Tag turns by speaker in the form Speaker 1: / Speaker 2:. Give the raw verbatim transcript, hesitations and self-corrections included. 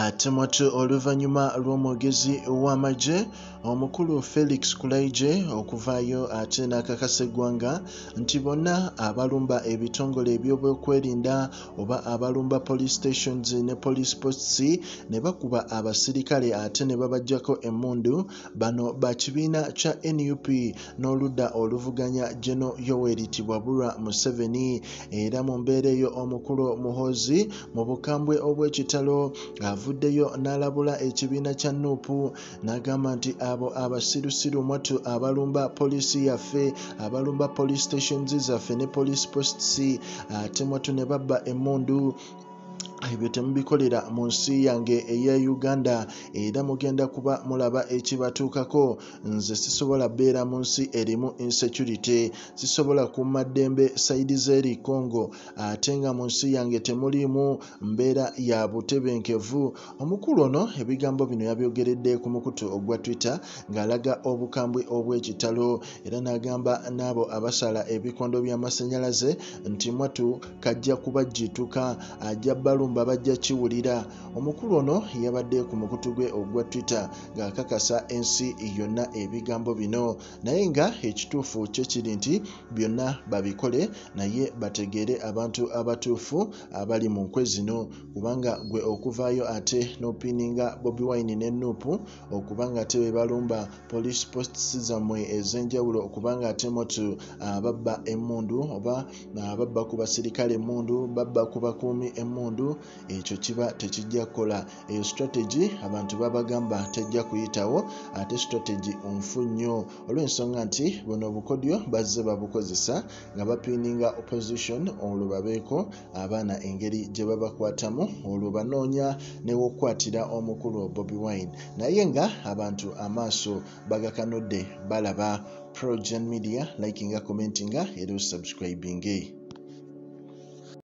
Speaker 1: ate mwatu oluvannyuma lw'omwogezi w'amagye omukulu Felix Kulaije okuvaayo ate n'akakasa eggwanga nti bonna abalumba ebitongole eby'obyokwerinda oba abalumba police stations ne police posts ne bakuba abasirikale ate ne babajjako emmundu bano bakibiina kya N U P n'oludda oluvuganya General Yoweri Tibwabulwa Museveni. Era mu mbeera eyo omukulu Muhoozi mu bukambwe obw'ekitalo avuddeyo n'alabula ekibiina kya N U P n'agamba nti abo abasirusiru mwatu abalumba poliisi yaffe abalumba police stations zaffe ne police posts ate mwatu ne babba emmundu ebyo temubikolera mu nsi yange eya Uganda era mugenda kuba mulaba ekibatuukako. Nze sisobola beera mu nsi erimu insecurity, sisobola kumma ddembe saidi z'eri Congo ate nga mu nsi yange temulimu mbeera ya butebenkevu. Omukulu ono ebigambo bino yabyogeredde ku mukutu ogwa Twitter ng'alaga obukambwe obw'ekitalo era n'agamba n'abo abasala ebikondo by'amasannyalaze nti mwatu kajja kubajjituka ajja balumba bajja kiwulira. Omukulu ono yabadde ku mukutu gwe ogwa Twitter ng'akakasa ensi yonna ebigambo bino naye nga ekituufu kye kiri nti byonna babikole naye bategeere abantu abatuufu abali mu nkwe zino kubanga gwe okuvaayo ate n'opininga Bobi Wine ne N U P okubanga ate be balumba police posts zammwe ez'enjawulo okubanga ate motu babba emmundu oba babba ku basirikale emmundu babba ku bakuumi emmundu ekyo kiba tekijja kukola. Eyo strategy abantu babagamba tejja kuyitawo ate strategy nfu nnyo olw'ensonga nti buno obukodyo bazze babukozesa nga bapininga opposition olwo babeeko abaana engeri gye babakwatamu olwo banoonya newokwatira omukulu Bobi Wine naye nga abantu amaaso bagakanudde balaba. Progen Media likinga commentinga era subscribing.